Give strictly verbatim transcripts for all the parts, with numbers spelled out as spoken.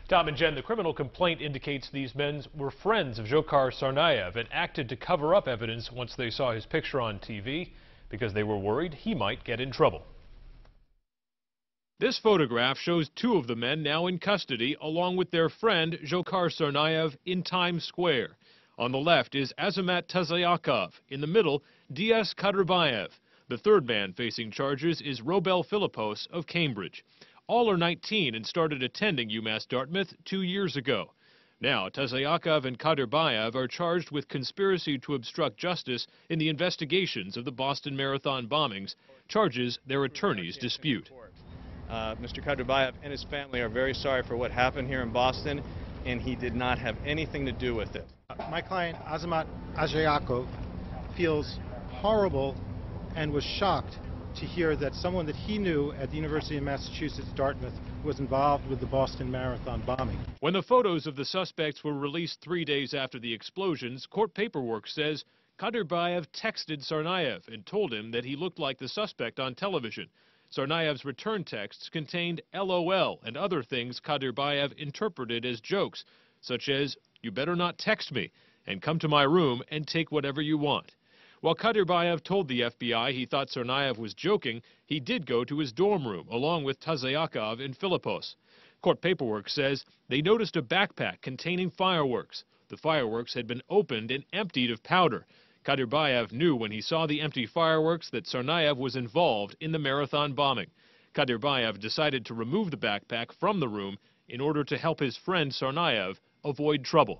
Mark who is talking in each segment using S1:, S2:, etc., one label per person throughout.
S1: Tom and Jen, the criminal complaint indicates these men were friends of Dzhokhar Tsarnaev and acted to cover up evidence once they saw his picture on T V because they were worried he might get in trouble. This photograph shows two of the men now in custody along with their friend Dzhokhar Tsarnaev in Times Square. On the left is Azamat Tazayakov. In the middle, Dias Kaderbayev. The third man facing charges is Robel Philippos of Cambridge. All are nineteen and started attending UMass Dartmouth two years ago. Now, Tazayakov and Kaderbayev are charged with conspiracy to obstruct justice in the investigations of the Boston Marathon bombings, charges their attorneys dispute.
S2: Uh, Mister Kaderbayev and his family are very sorry for what happened here in Boston, and he did not have anything to do with it.
S3: My client, Azamat Tazayakov, feels horrible and was shocked to hear that someone that he knew at the University of Massachusetts Dartmouth was involved with the Boston Marathon bombing.
S1: When the photos of the suspects were released three days after the explosions, court paperwork says Kaderbayev texted Tsarnaev and told him that he looked like the suspect on television. Tsarnaev's return texts contained L O L and other things Kaderbayev interpreted as jokes, such as, "You better not text me," and "Come to my room and take whatever you want." While Kaderbayev told the F B I he thought Tsarnaev was joking, he did go to his dorm room along with Tazayakov and Philippos. Court paperwork says they noticed a backpack containing fireworks. The fireworks had been opened and emptied of powder. Kaderbayev knew when he saw the empty fireworks that Tsarnaev was involved in the marathon bombing. Kaderbayev decided to remove the backpack from the room in order to help his friend Tsarnaev avoid trouble.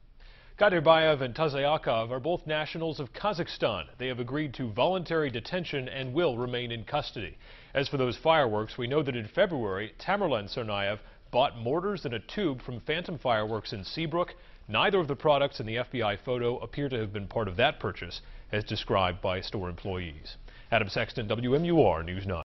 S1: Kaderbayev and Tazayakov are both nationals of Kazakhstan. They have agreed to voluntary detention and will remain in custody. As for those fireworks, we know that in February, Tamerlan Tsarnaev bought mortars and a tube from Phantom Fireworks in Seabrook. Neither of the products in the F B I photo appear to have been part of that purchase, as described by store employees. Adam Sexton, W M U R News nine.